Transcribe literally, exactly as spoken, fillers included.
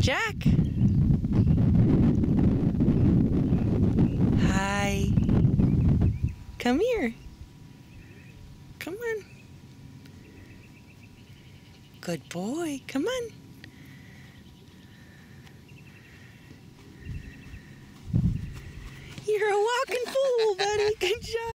Jack. Hi. Come here. Come on. Good boy. Come on. You're a walking fool, buddy. Good job.